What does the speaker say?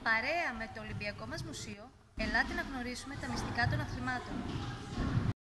παρέα με το Ολυμπιακό μας Μουσείο, ελάτε να γνωρίσουμε τα μυστικά των αθλημάτων.